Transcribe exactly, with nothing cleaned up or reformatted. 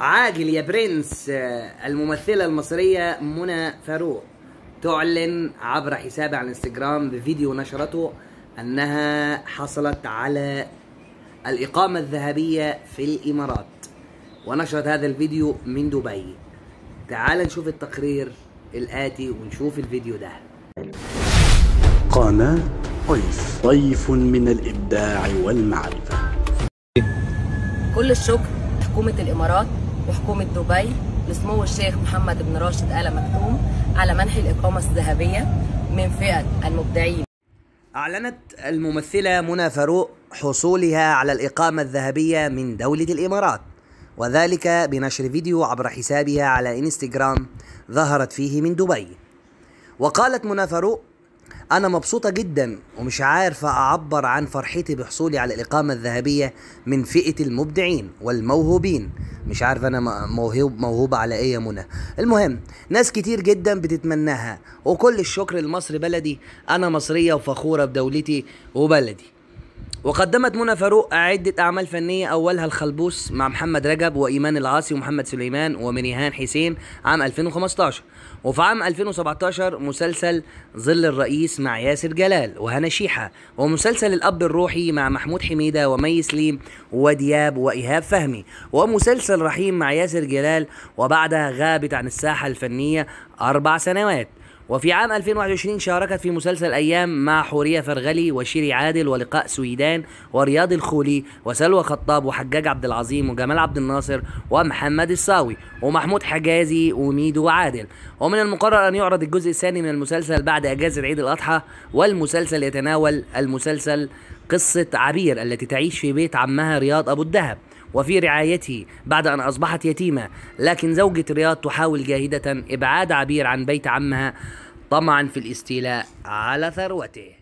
عاجل يا برنس. الممثلة المصرية منى فاروق تعلن عبر حسابها على الانستجرام بفيديو نشرته أنها حصلت على الإقامة الذهبية في الإمارات، ونشرت هذا الفيديو من دبي. تعال نشوف التقرير الآتي ونشوف الفيديو ده. قناة ضيف ضيف من الإبداع والمعرفة. كل الشكر حكومة الإمارات وحكومة دبي لسمو الشيخ محمد بن راشد آل مكتوم على منح الإقامة الذهبية من فئة المبدعين. أعلنت الممثلة منى فاروق حصولها على الإقامة الذهبية من دولة الإمارات، وذلك بنشر فيديو عبر حسابها على انستغرام ظهرت فيه من دبي. وقالت منى فاروق: أنا مبسوطة جدا ومش عارفة أعبر عن فرحتي بحصولي على الإقامة الذهبية من فئة المبدعين والموهوبين. مش عارفة أنا موهوب موهوبة على إيه يا منى. المهم ناس كتير جدا بتتمناها، وكل الشكر لمصر بلدي. أنا مصرية وفخورة بدولتي وبلدي. وقدمت منى فاروق عدة أعمال فنية، أولها الخلبوس مع محمد رجب وإيمان العاصي ومحمد سليمان ومريهان حسين عام ألفين وخمستاشر، وفي عام ألفين وسبعتاشر مسلسل ظل الرئيس مع ياسر جلال وهنا شيحة، ومسلسل الأب الروحي مع محمود حميدة ومي سليم ودياب وإيهاب فهمي، ومسلسل رحيم مع ياسر جلال، وبعدها غابت عن الساحة الفنية أربع سنوات. وفي عام ألفين وواحد وعشرين شاركت في مسلسل أيام مع حورية فرغلي وشيري عادل ولقاء سويدان ورياض الخولي وسلوى خطاب وحجاج عبد العظيم وجمال عبد الناصر ومحمد الصاوي ومحمود حجازي وميدو عادل. ومن المقرر أن يعرض الجزء الثاني من المسلسل بعد أجازة عيد الأضحى. والمسلسل يتناول المسلسل قصة عبير التي تعيش في بيت عمها رياض أبو الدهب وفي رعايته بعد أن أصبحت يتيمة، لكن زوجة رياض تحاول جاهدة إبعاد عبير عن بيت عمها طمعا في الاستيلاء على ثروته.